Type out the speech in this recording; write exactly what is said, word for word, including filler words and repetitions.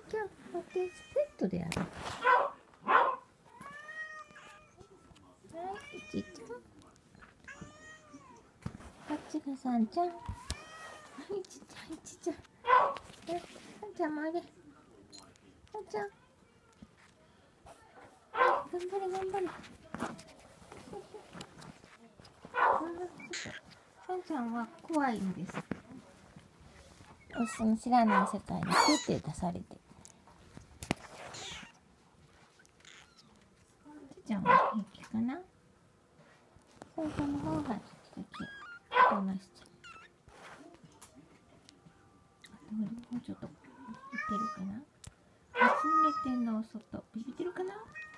じゃあこうやってセットでやる。はい、ちっちゃん。こっちがさんちゃん。はい、ちっちゃい、ちっちゃい。さんちゃんもあれ。さんちゃん。頑張れ、頑張れ。さんちゃんは怖いんです。おすすめ知らない世界にピュって出されて。ちちゃんは平気かな。さんちゃんの方が平気。こなしちゃう。あともうちょっとビビってるかな。忘れてんの外ビビってるかな。